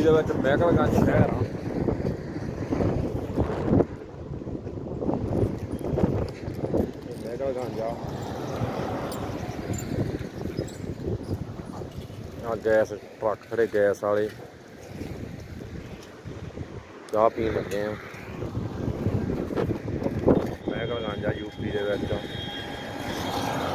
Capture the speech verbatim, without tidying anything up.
ਦੇ ਵਿੱਚ ਮਹਿਕਲਗੰਜ ਸ਼ਹਿਰ ਆ। ਮਹਿਕਲਗੰਜ ਆ ਆ ਗੈਸ ਟਰੱਕ ਖੜੇ गैस वाले चाह पीन लगे हैं। महकलगंज यूपी दे विच।